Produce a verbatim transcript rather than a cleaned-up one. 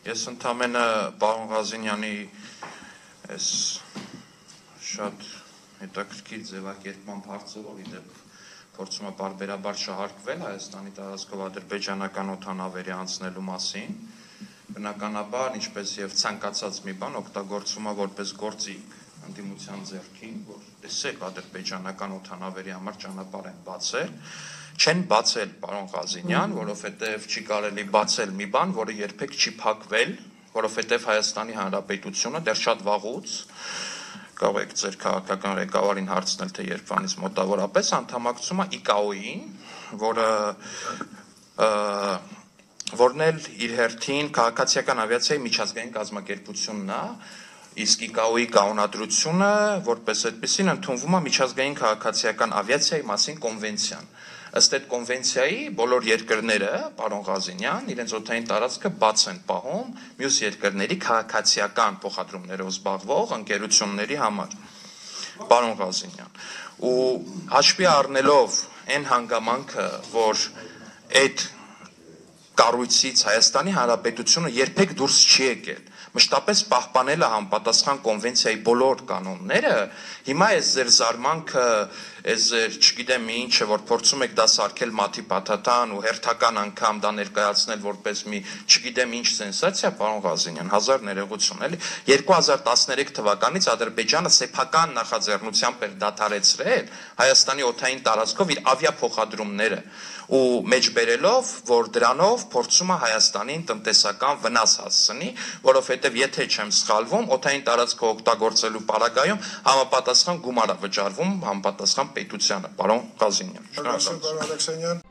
Ես ընդամենը պարոն Ղազենյանի այս շատ հետաքրքիր ձևակերպման հարցը, որի դեպ փորձում է բարբերաբար շահարկվել Հայաստանի տարածքով ադրբեջանական օդանավերի անցնելու մասին, բնականաբար, ինչպես եւ ցանկացած մի բան օգտագործվում է որպես գործիք ընդդիմության ձեռքին, որ տեսեք ադրբեջանական օդանավերի համար ճանապարհ են բացել, չեն բացել պարոն Ղազենյան, որովհետեւ չի կարելի բացել մի բան, որը երբեք չի փակվել, որովհետեւ Հայաստանի Հանրապետությունը դեռ շատ վաղուց կարող եք ձեր քաղաքական ղեկավարին հարցնել, թե երբանից մոտավորապես անդամակցում է I C A O-ին, որը որն էլ իր հերթին քաղաքացիական ավիացիայի միջազգային կազմակերպությունն է, իսկ I C A O-ի կանոնադրությունը, որպես այդպեսին ընդունվում է միջազգային քաղաքացիական ավիացիայի մասին կոնվենցիան։ Ըստ այդ կոնվենցիայի բոլոր երկրները, պարոն Ղազենյան, իրենց օդային տարածքը բաց են պահում մյուս երկրների քաղաքացիական փոխադրումներով զբաղվող ընկերությունների համար, պարոն Ղազենյան, ու հաշվի առնելով այն հանգամանքը, որ այդ կառույցից Հայաստանի Հանրապետությունը երբեք դուրս չի եկել, մշտապես պահպանել է համապատասխան կոնվենցիայի բոլոր կանոնները, հիմա այս ձեր զարմանքը, այս ձեր, չգիտեմ ինչը, որ փորձում եք դա սարքել մաթի փաթաթան ու հերթական անգամ դա ներկայացնել որպես մի, չգիտեմ ինչ սենսացիա, պարոն Ղազենյան, հազար ներողություն, էլի, երկու հազար տասներեք թվականից Ադրբեջանը սեփական նախաձեռնությամբ էր դադարեցրել Հայաստանի օդային տարածքով իր ավիափոխադրումները ու մեջբերելով, որ դրանով փորձում է Հայաստանին տնտեսական վնաս հասցնի, որովհետև եթե չեմ սխալվում, օդային տարածքը օգտագործելու պարագայում համապատասխան գումար է վճարվում համապատասխան պետությանը, պարոն Ղազենյան։ Շնորհակալ եմ, պարոն Ալեքսանյան։